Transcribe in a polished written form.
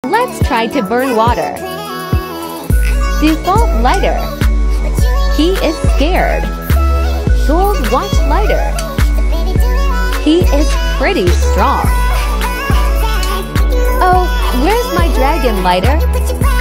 Let's try to burn water. Default lighter. He is scared. Gold watch lighter. He is pretty strong. Oh, where's my dragon lighter?